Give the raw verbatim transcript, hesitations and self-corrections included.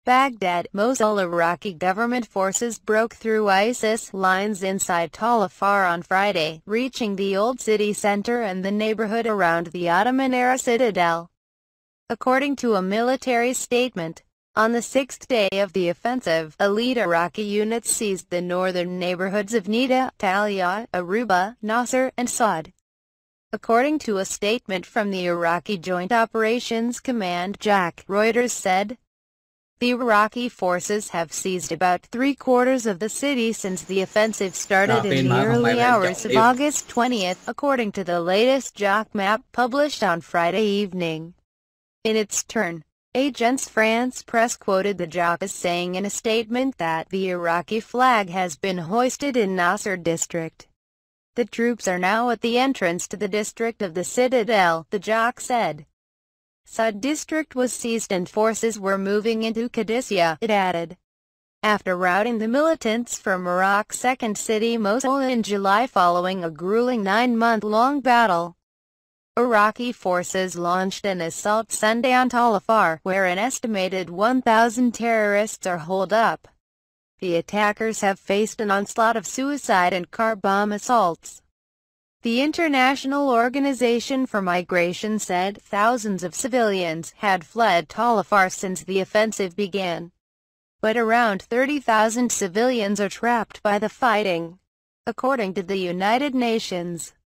Baghdad, Mosul. Iraqi government forces broke through ISIS lines inside Tal Afar on Friday, reaching the old city center and the neighborhood around the Ottoman-era citadel. According to a military statement, on the sixth day of the offensive, elite Iraqi units seized the northern neighborhoods of Nida, Talia, Aruba, Nasser, and Saad. According to a statement from the Iraqi Joint Operations Command J A C, Reuters said, the Iraqi forces have seized about three-quarters of the city since the offensive started in the early hours of August twentieth, according to the latest J A C map published on Friday evening. In its turn, Agence France Presse quoted the J A C as saying in a statement that the Iraqi flag has been hoisted in Nasser district. The troops are now at the entrance to the district of the citadel, the J A C said. Saad district was seized and forces were moving into Qadisiyah, it added. After routing the militants from Iraq's second city Mosul in July following a grueling nine-month-long battle, Iraqi forces launched an assault Sunday on Tal Afar, where an estimated one thousand terrorists are holed up. The attackers have faced an onslaught of suicide and car bomb assaults. The International Organization for Migration said thousands of civilians had fled Tal Afar since the offensive began. But around thirty thousand civilians are trapped by the fighting, according to the United Nations.